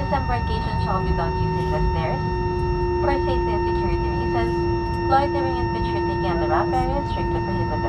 Disembarkation shall be done using the stairs. For safety and security reasons, loitering and picture taking on the ramp area is strictly prohibited.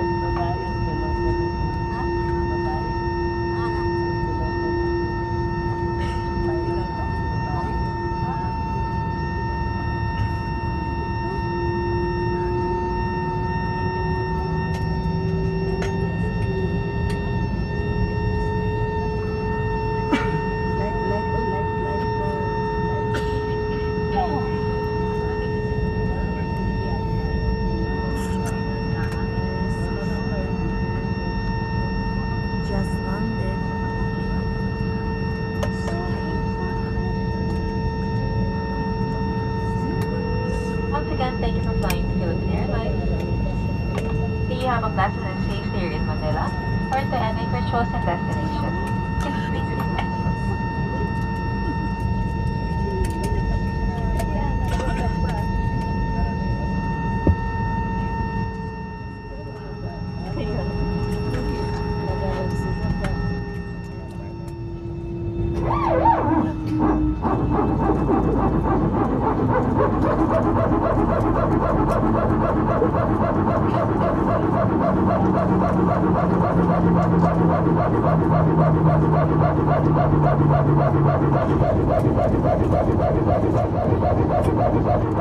Once again, thank you for flying to Philippine Airlines. Do you have a pleasant and safe stay in Manila or to any of your chosen destinations? Please stay safe.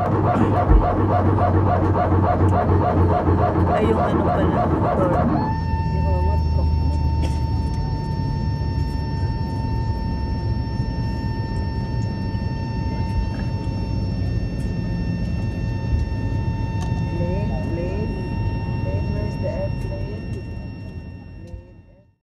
Ay, yung ano pala,